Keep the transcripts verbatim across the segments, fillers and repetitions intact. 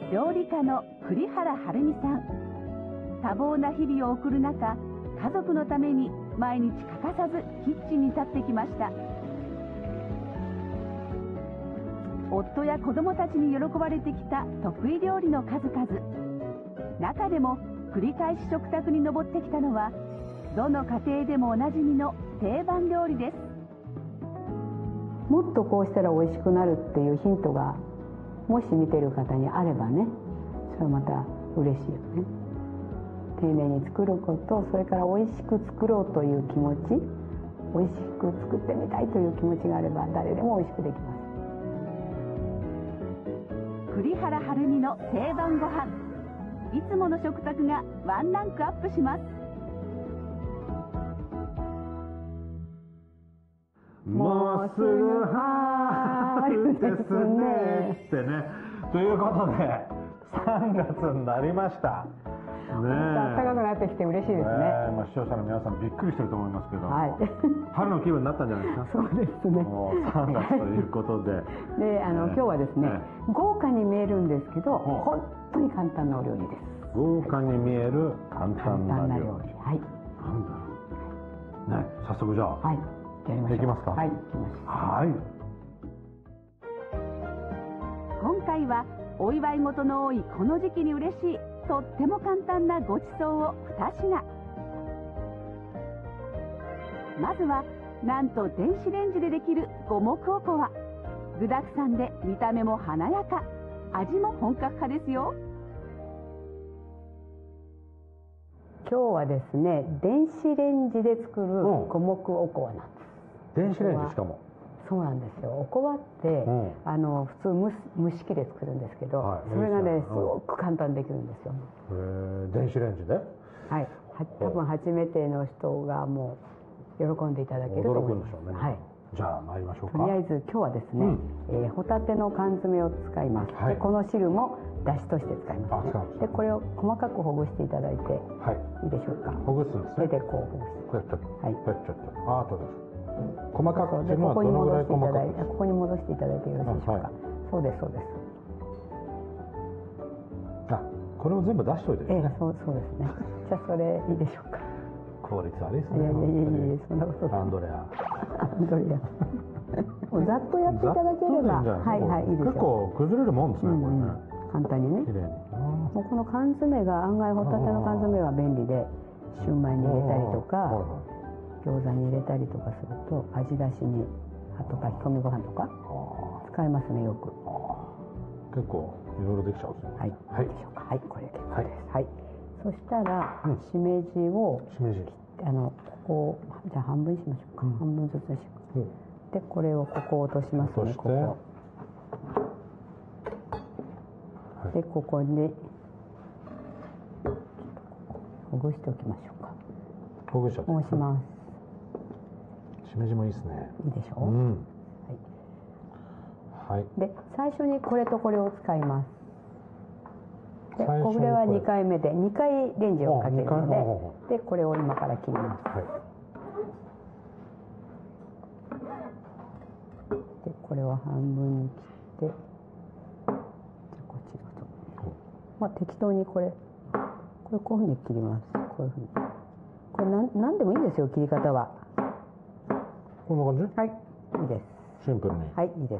料理家の栗原はるみさん。多忙な日々を送る中、家族のために毎日欠かさずキッチンに立ってきました。夫や子供たちに喜ばれてきた得意料理の数々。中でも繰り返し食卓に上ってきたのは、どの家庭でもおなじみの定番料理です。 もっとこうしたら美味しくなるっていうヒントがもし見てる方にあればね、それはまた嬉しいよね。丁寧に作ること、それから美味しく作ろうという気持ち、美味しく作ってみたいという気持ちがあれば誰でも美味しくできます。 栗原はるみの定番ご飯、いつもの食卓がワンランクアップします。 もうすぐ春ですねってね。ということでさんがつになりました。 ね、暖かくなってきて嬉しいですね。 ね、まあ、視聴者の皆さんびっくりしてると思いますけど、はい、春の気分になったんじゃないですか。 そうですね。 もうさんがつということで、 で、あの、ね、今日はですね、ね、豪華に見えるんですけど、本当に簡単なお料理です。 豪華に見える簡単な料理。はい。なんだろう。ね、早速じゃあ。はい。 やりましょう。 できますか。 はい。できます。 はい。 今回はお祝い事の多いこの時期に嬉しいとっても簡単なごちそうをに品。まずはなんと電子レンジでできる五目おこわ。具だくさんで見た目も華やか、味も本格派ですよ。 今日はですね、電子レンジで作る五目おこわなんです。 電子レンジしかも。 そうなんですよ。おこわって、うん、あの普通蒸す蒸し器で作るんですけど、はい、それがねすごく簡単にできるんですよ。 へえ、電子レンジで？ はい。多分初めての人がもう喜んでいただけると思います。 驚くんでしょうね。 はい。 じゃあ参りましょうか。 とりあえず今日はですね、うん、えー、ホタテの缶詰を使います。はい、でこの汁もだしとして使います、ね。あ、でこれを細かくほぐしていただいて、はい、いいでしょうか。 ほぐすんですね。 手でこうほぐす。 こうやっちゃって。 はい。 こうやっちゃって。ああ、とです。細かく。 でここに戻していただいて、ここに戻していただいてよろしいでしょうか。はい、そうですそうです。 あ、これを全部出しといてですね。 ええ、そうそうですね。じゃあそれいいでしょうか。 効率悪いですね。 いやいやいやいや、そんなこと。 アンドレア。 アンドレア。ざっとやっていただければ、はいはい、いいですよ。 結構崩れるもんですね、これね。 簡単にね。綺麗に。もうこの缶詰が案外ホタテの缶詰は便利で、シューマイに入れたりとか、餃子に入れたりとかすると味出しに、あと炊き込みご飯とか使えますね、よく。 結構いろいろできちゃうんですね。 はい。はい。はい、これ結構です。はい。そしたらしめじをあのここじゃあ半分にしましょうか。半分ずつにします。でこれをここ落としますね。ここ。でここにほぐしておきましょうか。 ほぐしちゃう。 ほぐします。 しめじもいいですね。 いいでしょう。うん、はい。はい。で最初にこれとこれを使います。でこれはにかいめでにかいレンジをかけるので、でこれを今から切ります。はい。でこれを半分に切って、じゃあこっちどうぞ。まあ適当にこれこれこういうふうに切ります。こういうふうに。これなんなんでもいいんですよ、切り方は。 こんな感じ？ はい、いいです。 シンプルに。 はい、いいです。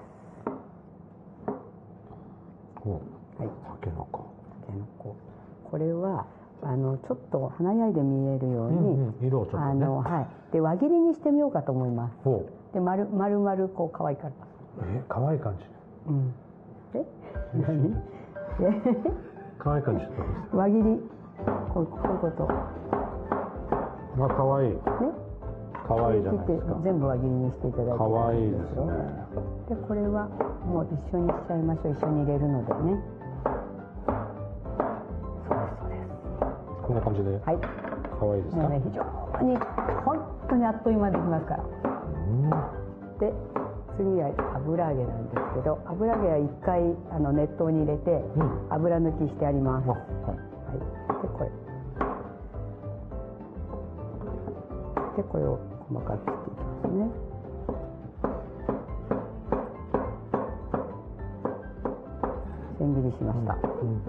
こう。はい。たけのこ。 たけのこ。これはあのちょっと華やいで見えるように、うんうん、 色をちょっとね。あのはい。で輪切りにしてみようかと思います。ほう。で丸丸々こう可愛いから。 え、可愛い感じ。 うん。え？何？ 可愛い感じ。 輪切り。こうこういうこと。 まあ可愛い。ね。可愛いじゃないですか。 全部輪切りにしていただいて。 可愛いですね。 でこれはもう一緒にしちゃいましょう。一緒に入れるのでね。そうですそうです。 こんな感じで。はい。可愛いですか。 もうね非常に本当にあっという間にできますから。うん。で次は油揚げなんですけど、油揚げは一回あの熱湯に入れて、うん、油抜きしてあります。はい。はい。でこれ。でこれを細かく切っていきますね。千千切りしました。 うんうん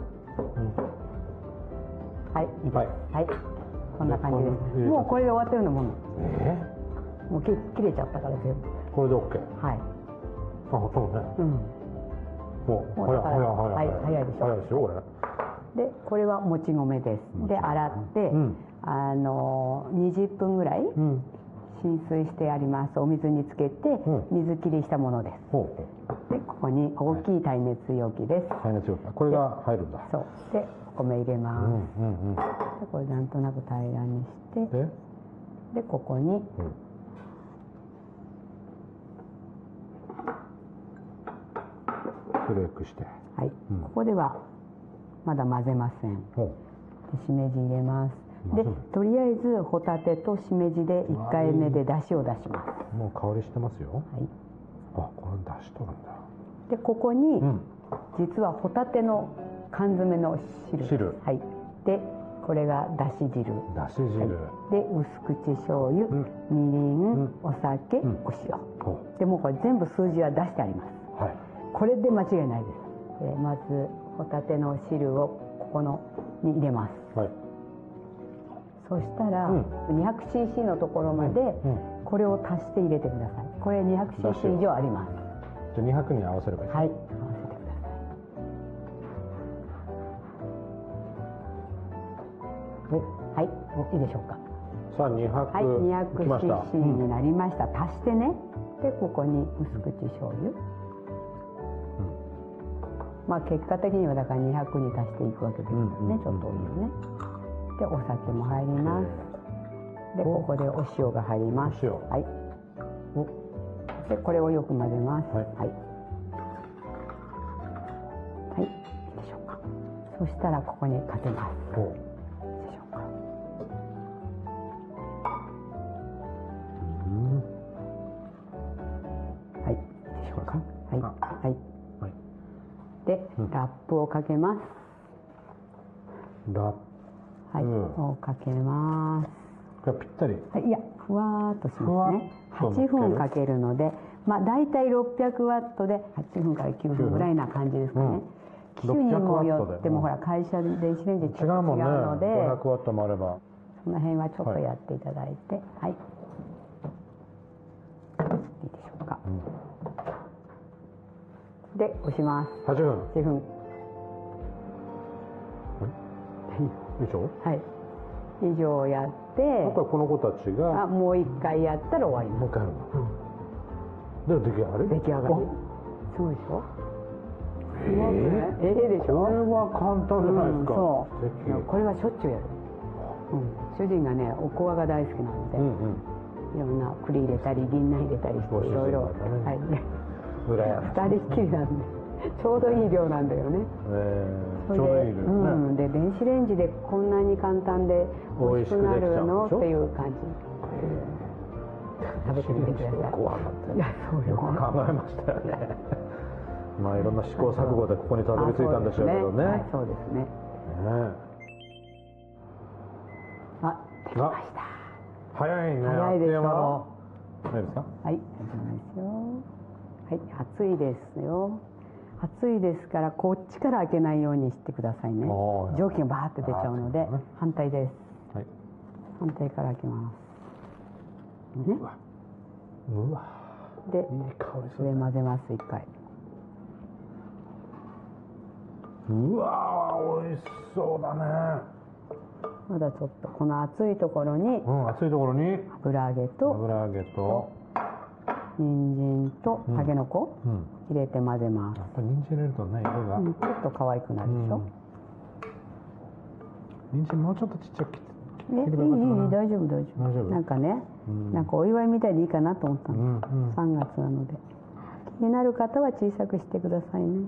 はい、いいです。 ははいい、こんな感じです。もうこれで終わってるのもん。 えもうき切れちゃったから全部。 これで OK。 はい。 あ、そうね。 うん。 もうもう早い早いだから早いはい早いでしょ早いですよこれ。 で、これはもち米です。で、洗って、 うんあのにじゅっぷんぐらいうん。 浸水してあります。お水につけてうん水切りしたものです。 ほうほで、ここに大きい耐熱容器です。 う。耐熱容器。これが入るんだ。 そう。で、お米入れます。 うんうんうん。 で、これなんとなく平らにして、 で、 で、ここにうん。フレークして。 はい、 うんここではまだ混ぜません。で、 ほしめじ入れます。で、 混ぜるとりあえずホタテとしめじでいっかいめで出汁を出します。 う。もう香りしてますよ。 はい。 あ、これ出しとるんだ。 で、ここに、 うん。 実はホタテの缶詰の汁。 汁はい。で、これがだし汁。 だし汁。 で、薄口醤油、 うんみりん、 うんお酒、 んお塩。 ほでもうこれ全部数字は出してあります。 う。はい。 これで間違いないです。えーまずホタテの汁をここのに入れます。 はい。 そしたら、 うんにひゃくシーシー のところまでうんこれを足して入れてください。これ にひゃくシーシー 以上あります。 じゃあにひゃくに合わせればいい。 はい、合わせてくださお、 い。はい、いいでしょうか。 さあにひゃく。 はい、にひゃくきました。 シーシー になりました。足してね。で、ここに薄口醤油。まあ結果的にはだからにひゃくに足していくわけですよね、 うんうんちょっと多いよね。で、お酒も入ります。で、ここでお塩が入ります。 お塩はい。で、これをよく混ぜます。 はいはい。はい、いいでしょうか。そしたらここにかけます。 ほう。 いいでしょうか。 うん。 はい、いいでしょうか。はい、 あはい。 はい。 で、 うんラップをかけます。 ラッはい、 うんをかけます。 プがぴったり。 はい、いや、ふわーっとしふわっますね。 とはちふんかけるので、まあ大体ろっぴゃくワットではちふんからきゅうふんぐらいな感じですかね。 うん機種にもよっても、 ろっぴゃくワットでうんほら会社で電子レンジち違うもんね。 ょっと違うので、 ごひゃくワットもあれば。 その辺はちょっとやっていただいて、はい。いいでしょうか。 うん。 で、押します。 はちふん。 はちふん。 以上？ はい。以上やって、 あとはこの子たちがあ、もう一回やったら終わります。 もう一回やるの。で出来上がり？ 出来上がり。すごいでしょ。 えええでしょ。 これは簡単じゃないですか。 うん、そう素敵。 これはしょっちゅうやる、うん、主人がねおこわが大好きなので、 うんうん。 いろんな栗入れたり銀杏入れたりしてご主人いろいろ、 がねはい、 裏や。 ふたりっきりなんでちょうどいい量なんだよね。 えー、 それでちょうどいいですね。 うん、で電子レンジでこんなに簡単で美味しくなるの美味しくできちゃうんでしょっていう感じ。食べてみてください。 ご飯だっていやそうよよく考えましたよね。まあいろんな試行錯誤でここにたどり着いたんでしょうけどね。 はい、そうですね。 ねあ、できました。 早いね。 早いでしょ。 あっという間の。いいですか？ はい、大丈夫ですよ。はい、熱いですよ。熱いですから、こっちから開けないようにしてくださいね。 おー蒸気がバーって出ちゃうのであーね、 反対です。 はい。 反対から開けます。ね。 うわ。うわ。 で、 いい香りする。 上混ぜます、一回。 うわー、美味しそうだね。 まだちょっと、この熱いところに、 うん、熱いところに油揚げと、 油揚げと、 人参と、 うんたけのこうん。 入れて混ぜますや。っぱり人参入れるとね、色が。 うん、ちょっと可愛くなるでしょ。 人参もうちょっとちっちゃく切え、いい、いい、 切ればよかったかな。 大丈夫、大丈夫。 大丈夫なんかね、 うんなんかお祝いみたいでいいかなと思ったの。 うんうん。 さんがつなので。気になる方は小さくしてくださいね。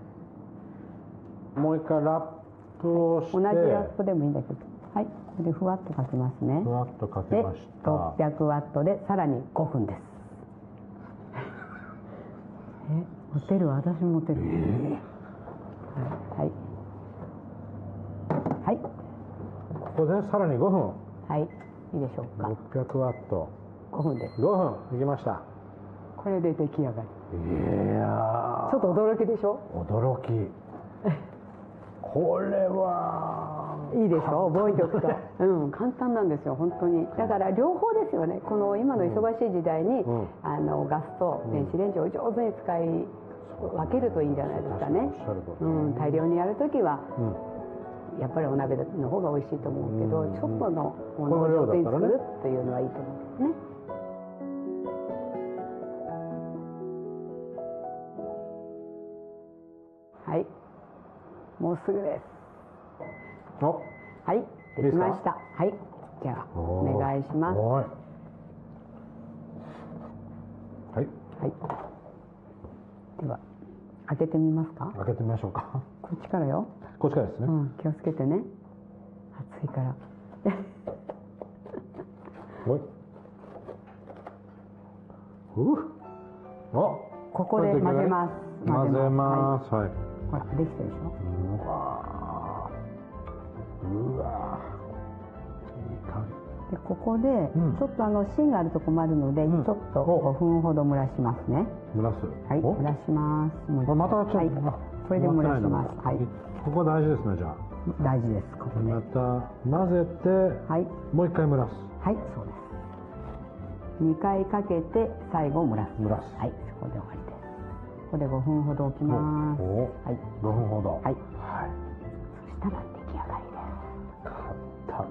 もう一回ラップをして、 同じラップでもいいんだけど。はい。これでふわっとかけますね。 ふわっとかけで、 ました。 ろっぴゃくワットでさらにごふんです。え、持てる、私も持てる。はい。はい。 ここでさらにごふん。 はい。いいでしょうかろっ。ぴゃくワット。 ごふんです。 ごふんいきました。 これで出来上がり。 いやちょっと驚きでしょ。 ー、驚き。 これはいいでしょ、覚えておくと。うん、簡単なんですよ、本当に。だから両方ですよね。この今の忙しい時代に、 うん、 あのガスと電子レンジを上手に使い分けるといいんじゃないですかね。うん、大量にやるときは、うん、やっぱりお鍋の方が美味しいと思うけど、うん、ちょっとのものを上手に作るっていうのはいいと思うんですね。はい、もうすぐです。はい、できました。はい、じゃあお願いします。はい。 はい。 では開けてみますか。 開けてみましょうか。 こっちからよ。 こっちからですね。 うん、気をつけてね。熱いから。 おい。うっ。あ。 ここで混ぜます。 混ぜます。はい。 ほら、できたでしょ。 うわうわいい感じ。でここで、うん、ちょっとあの芯があると困るので、うん、ちょっとごふんほど蒸らしますね。 蒸らす。 はい、蒸らします。 もうまたちょっと、はい、 これで蒸らします。はい。 ここ大事ですね、じゃあ。 大事です。ここね。 また混ぜて、はい、もう一回蒸らす。 はい、そうです。にかいかけて最後蒸らす。 蒸らす。 はい、そこで終わりです。ここでごふんほど置きます。 はい、ごふんほど。はい。はい。 そしたら出来上がりです。 簡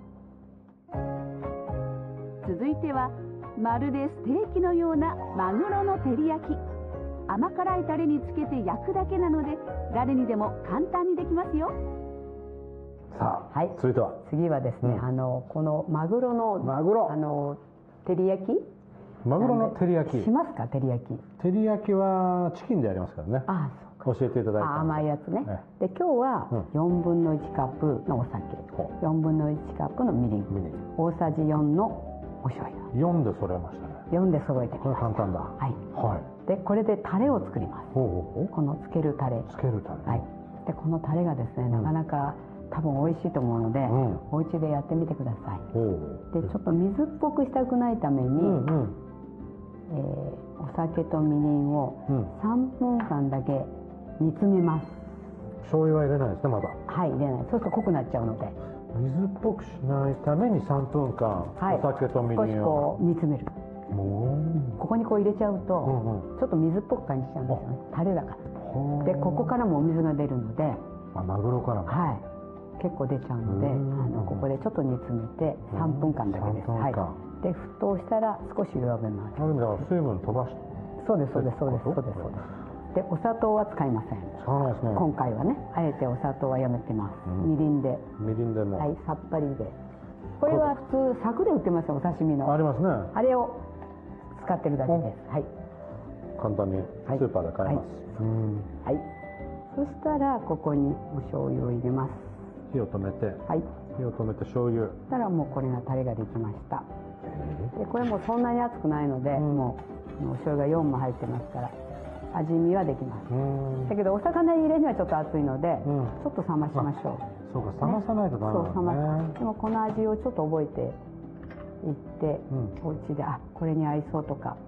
単。続いてはまるでステーキのようなマグロの照り焼き。甘辛いタレにつけて焼くだけなので誰にでも簡単にできますよ。 さあ、はい、続いては次はですね、うん、あのこのマグロのマグロあの照り焼き。 マグロの照り焼きしますか。照り焼き照り焼きはチキンでやりますからね。 ああ、そうか。 教えていただいた甘いやつね。で今日はよんぶんのいちカップのお酒、よんぶんのいちカップのみりん、大さじよんのお醤油。 よんで揃えましたね。 よんで揃えてこれ簡単だ。 はい、はい、でこれでタレを作ります。 ほうほうほう。 このつけるタレ。 つけるタレ。 はい。でこのタレがですね、なかなか多分美味しいと思うので、うん、お家でやってみてください。でちょっと水っぽくしたくないために、うんうん、えー、お酒とみりんをさんぷんかんだけ煮詰めます。 醤油は入れないですね、まだ。 はい、入れない。そうすると濃くなっちゃうので。 水っぽくしないためにさんぷんかん、はい、お酒とみりんを少しこう煮詰める。ここにこう入れちゃうと、うんうん、ちょっと水っぽく感じちゃうんですよね。タレだから。でここからもお水が出るので、 あ、マグロからも、 はい、結構出ちゃうので、あのここでちょっと煮詰めてさんぷんかんだけです。はい。で沸騰したら少し弱めます。 だから水分飛ばして。 そうですそうですそうですそうですそうです。でお砂糖は使いません。 使わないですね。 今回はね、あえてお砂糖はやめてます。うん、みりんで。 みりんでも。 はい、さっぱりで。これは普通柵で売ってますよ、お刺身の。 ありますね。 あれを使ってるだけです。はい。 簡単にスーパーで買えます。 はい。はい、そしたらここにお醤油を入れます。 火を止めて。はい。火を止めて醤油。 そしたらもうこれがタレができました。でこれもそんなに熱くないので、うん、もうお醤油がよんも入ってますから味見はできます。だけどお魚入れるにはちょっと熱いので、うん、ちょっと冷ましましょう。 そうか、冷まさないとダメなんですね。そう、冷ます。でもこの味をちょっと覚えていって、うん、お家であこれに合いそうとか。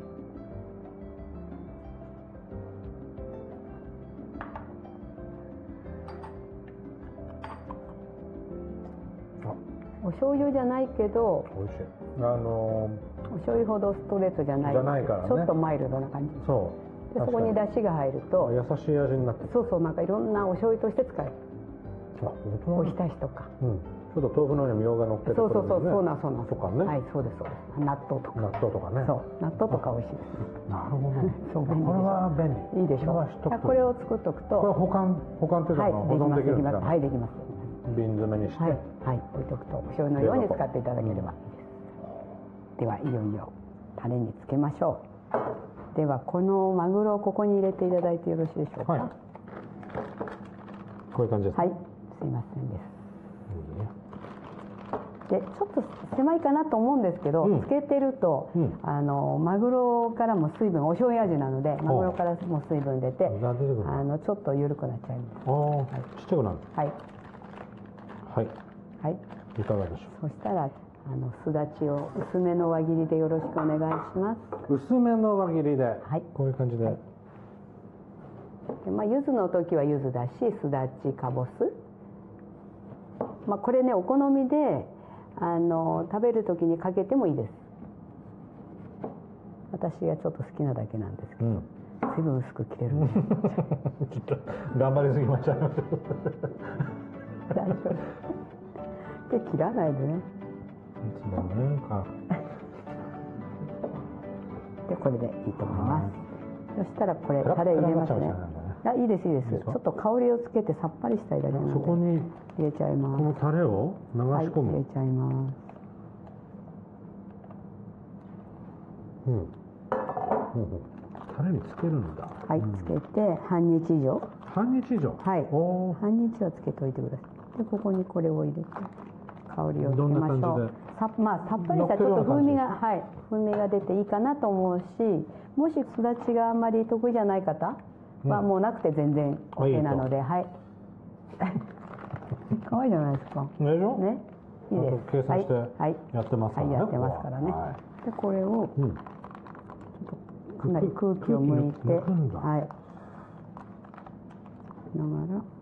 お醤油じゃないけど美味しい。あのー、お醤油ほどストレートじゃない。 じゃないからね。 ちょっとマイルドな感じ。そう。でそこに出汁が入ると優しい味になって。 そうそう、なんかいろんなお醤油として使える。 あ、本当。 おひたしとか。うん。 ちょっと豆腐のようにみょうが乗ってて、 そうそうそう、そうなそうな。 とかね。 はい、そうですそうです。納豆とか。 納豆とかね。 そう、納豆とか美味しいですね。 なるほど。そう、これは便利。 いいでしょ。これを作っとくと。 これ保管保管というか保存できるんですか。 はい、できます。 瓶詰めにして、はい、 はい、置いとくとお醤油のように使っていただければいいです。ではいよいよタレにつけましょう。ではこのマグロをここに入れていただいてよろしいでしょうか。はい、 こういう感じですか。 はい、すいませんです。でちょっと狭いかなと思うんですけど、うん、つけてると、うん、あのマグロからも水分、お醤油味なのでマグロからも水分出て、あのちょっと緩くなっちゃいます。あ、 はい、ちっちゃくなる。 はいはい、はい、いかがでしょう。そしたらあのすだちを薄めの輪切りでよろしくお願いします。 薄めの輪切りで、はい、こういう感じで、はい、 で、まあ、柚子の時は柚子だし、すだち、かぼす、まあ、これねお好みであの食べる時にかけてもいいです。私がちょっと好きなだけなんですけど、うん、随分薄く切れるちょっと頑張りすぎました大丈夫で切らないでね。いつもねかでこれでいいと思います。そしたらこれタレ入れますね。あ、いいですいいです。ちょっと香りをつけてさっぱりしたいだけなので、 そこに入れちゃいます。 このタレを流し込む、 はい、入れちゃいます。 うん、うんうん、タレにつけるんだ。 はい、うん、つけて半日以上。 半日以上。 はい。お半日はつけておいてください。でここにこれを入れて香りをつけましょう。さまあさっぱりしたちょっと風味がはい風味が出ていいかなと思うし、もしすだちがあんまり得意じゃない方はもうなくて全然 OK なので、うん、はい。可愛いじゃないですか。 でしょ？ ね。いいです。 計算してやってますからね。 はい、やってますからね。はい、でこれを、うん、かなり空気を抜いて、はい。ながら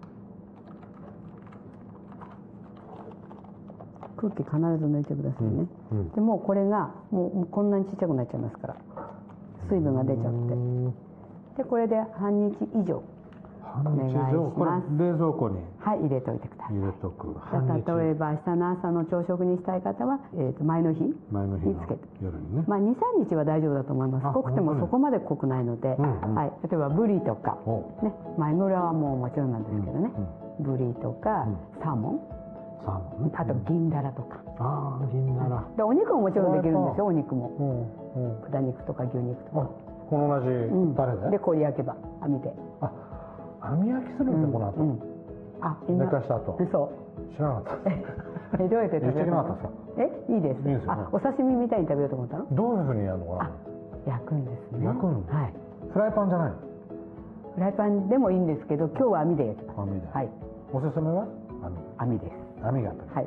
空気必ず抜いてくださいね。うんうん、でもうこれがもうこんなにちっちゃくなっちゃいますから、水分が出ちゃって、でこれで半日以上。 半日以上、これ冷蔵庫にはい入れておいてください。 入れとく。 例えば明日の朝の朝食にしたい方は、えー、と前の日につけて、 夜にね、 まあにさんにちは大丈夫だと思います。濃くてもそこまで濃くないので、うんうん、はい、例えばブリとか、ね、前村はもうもちろんなんですけどね、うんうん、ブリとか、うん、サーモン、 サーモンね、 あと銀だらとか、 ああ銀だら、 でお肉ももちろんできるんですよ。お肉も、うんうん、豚肉とか牛肉とか、 この同じタレで、うん、 でこう焼けば網で、 あ網焼きするんですよ、この後、うん、あ寝かした後。そう知らなかったえどうやって食べるの？えいいです。 いいですよね。 あお刺身みたいに食べようと思ったの？ どういうふうにやるのかな。 焼くんですね。 焼くん、 はい。 フライパンじゃないの？ フライパンでもいいんですけど、今日は網で焼きます。 網で。 はい。 おすすめは網？網です。 網が。 はい。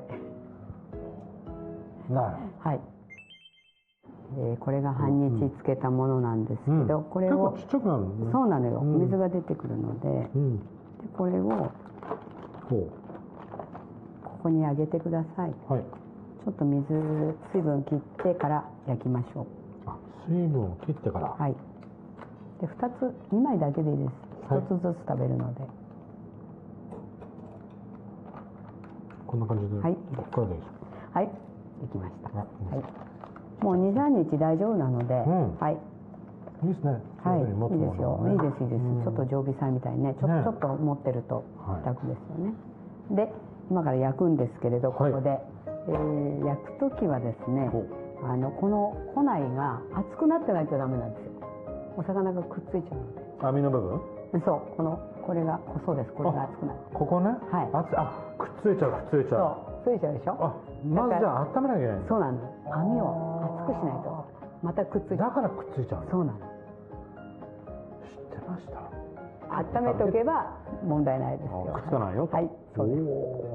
なる。 はい。えー、これが半日つけたものなんですけど、うん、これを結構ちっちゃくなるのね。 そうなのよ、うん、水が出てくるので、うん、でこれをここにあげてください。はい、ちょっと水水分切ってから焼きましょう。 あ、水分を切ってから。 はい。でふたつにまいだけでいいです。ひとつずつ食べるので、はい、 こんな感じで。 はい、 ここからでいいですか。 はい、できました。はい。もうにさんにち大丈夫なので、うん、はい。 いいですね。 はい、いいですよ。いいですいいです。うん、ちょっと常備菜みたいにね、ちょっと、ね、ちょっと持ってると楽ですよね。はい、で、今から焼くんですけれど、ここで、はい、えー、焼くときはですね、あのこの庫内が熱くなってないとダメなんですよ。お魚がくっついちゃうので。 網の部分？ そう、このこれがそうです。これが熱くなる。 ここね。はい。熱あくっついちゃうくっついちゃう。 そう、ついちゃうでしょ。 あ、まずじゃあ温めなきゃいけない。 そうなの。網を熱くしないとまたくっついちゃう。 だからくっついちゃう。 そうなの。 知ってました。 温めとけば問題ないですよ。 くっつかないよ。 はい、そうです。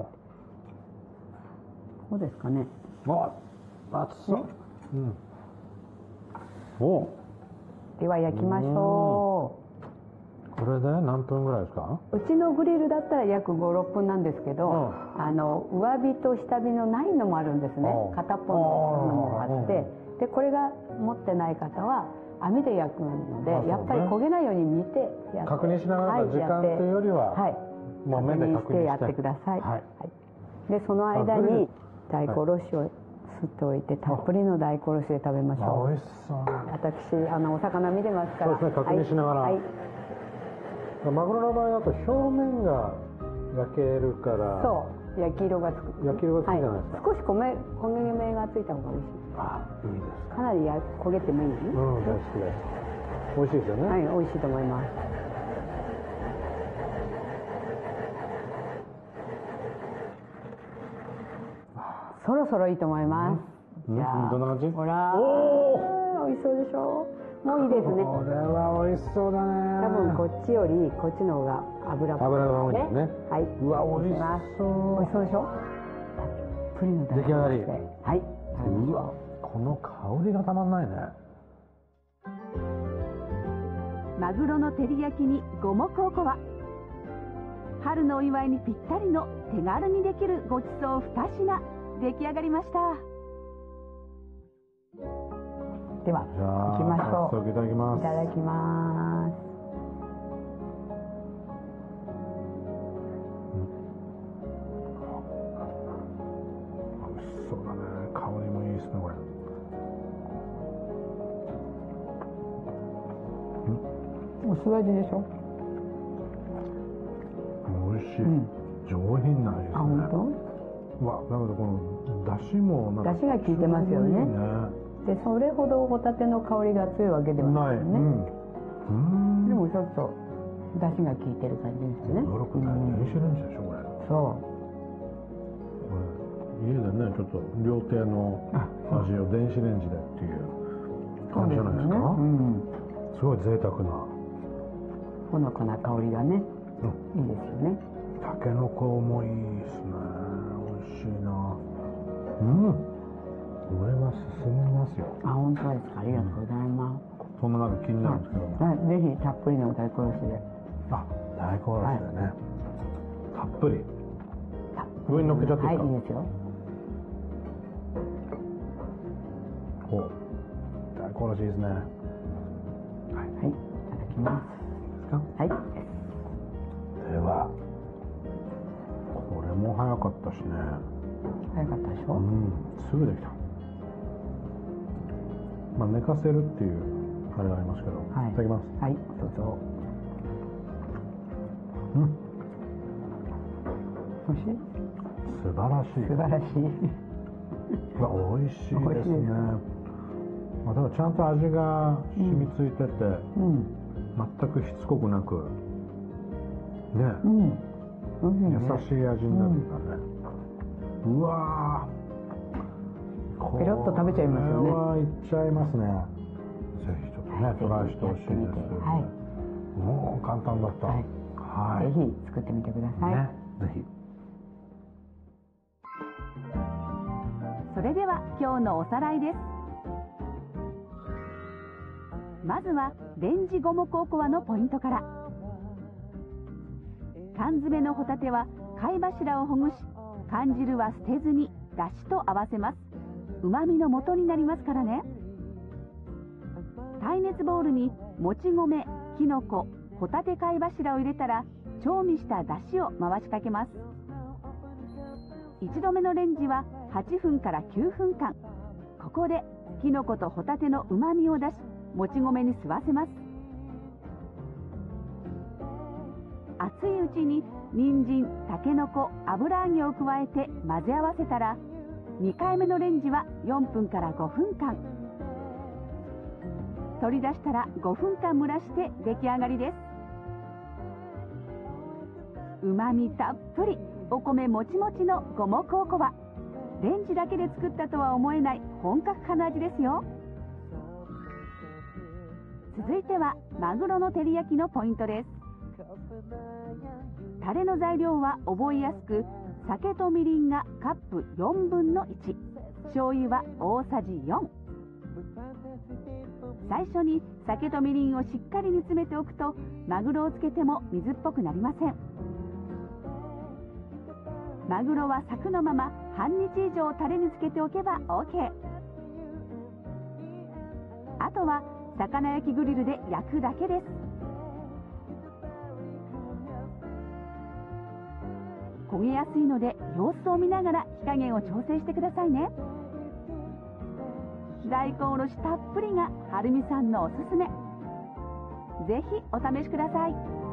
そうですかね。 あ、熱そう。うん。お。では焼きましょう。これで何分ぐらいですか？ うちのグリルだったら約ご、ろっぷんなんですけど、うん、あの上火と下火のないのもあるんですね。片っぽのもあって、でこれが持ってない方は網で焼くので、ね、やっぱり焦げないように見てやって、 確認しながら、時間というよりは、 はい、 もう目で確認してやってください。はい、はい、でその間に大根おろしをすっておいて、たっぷりの大根おろしで食べましょう。 美味しそう。 私あのお魚見てますから。 そうですね、確認しながら。はいはい、マグロの場合だと表面が焼けるから、 そう焼き色がつく、 焼き色がつくじゃないですか。 はい、少し焦げ目がついた方が美味しい。 あ、いいです。 かなりや焦げてもいい？うん、 大好きです。美味しいですよね。 はい、美味しいと思います。そろそろいいと思います。 うん、じゃあ、どんな感じ？ ほら、おお、美味しそうでしょ。もういいですね。 これは美味しそうだね。 多分こっちよりこっちの方が油っぽい、ね。 油が多いですね。 はい。 うわ、美味しそう。 美味しそうでしょ。たっぷりの出来上がり。 はい。 うわ、この香りがたまんないね。 マグロの照り焼きに五目おこわ。春のお祝いにぴったりの手軽にできるごちそうふた品出来上がりました。 ではじゃあ行きましょう。 早速いただきます。 いただきます。 美味しそうだね。香りもいいですね、これ。 お酢味でしょ。 美味しい、 うん、 上品な味ですね。 あ、本当？ うわ、だけどこのだしもなんかだしが効いてますよね。で、それほどホタテの香りが強いわけではないよね。うん、でもちょっとだしが効いてる感じですね。 驚くね。電子レンジでしょこれ。 そう。 これ家でね、ちょっと料亭の味を電子レンジでっていう感じじゃないですか。すね、うん、すごい贅沢なほのかな香りがね、うん、いいですよね。 たけのこもいいですね。美味しいな。うん。これは進みますよ。 あ、本当ですか。ありがとうございます。 そんな中気になるんですけど、 はい、ぜひたっぷりの大根おろしで。 あ、大根おろしでね、はい、たっぷり上に乗っけちゃっていいですか。 はい、いいですよ。 こう大根おろしいいですね。はい、はい、 いただきます。 いいですか。 はい。 ではこれも早かったしね。 早かったでしょ。 うん、すぐできた。まあ寝かせるっていうあれがありますけど、はい、いただきます。 はい、どうぞ。 うん。 美味しい。 素晴らしい。 素晴らしい。 まあ美味しいですね。まあただちゃんと味が染みついてて、うん、全くしつこくなくね、うん、優しい味になるんだね。うん、うわー、 ペロッと食べちゃいますよね。 これはいっちゃいますね。ぜひちょっとね、トライしてほしいです。はい、もう簡単だった。はい、 はい、ぜひ作ってみてください。 ね、ぜひ。 それでは今日のおさらいです。まずはレンジ五目おこわのポイントから。缶詰のホタテは貝柱をほぐし、缶汁は捨てずにだしと合わせます。うまみの元になりますからね。耐熱ボウルにもち米、きのこ、ホタテ貝柱を入れたら調味しただしを回しかけます。一度目のレンジははっぷんからきゅうふんかん。ここできのことホタテのうまみを出し、もち米に吸わせます。熱いうちに人参、たけのこ、油揚げを加えて混ぜ合わせたら、にかいめのレンジはよんぷんからごふんかん。取り出したらごふんかん蒸らして出来上がりです。うまみたっぷり、お米もちもちの五目おこわ。レンジだけで作ったとは思えない本格派の味ですよ。続いてはマグロの照り焼きのポイントです。タレの材料は覚えやすく、酒とみりんがカップよんぶんのいち、醤油は大さじよん。最初に酒とみりんをしっかり煮詰めておくと、マグロをつけても水っぽくなりません。マグロは柵のまま半日以上タレにつけておけば オーケー。 あとは魚焼きグリルで焼くだけです。焦げやすいので様子を見ながら火加減を調整してくださいね。大根おろしたっぷりがはるみさんのおすすめ。ぜひお試しください。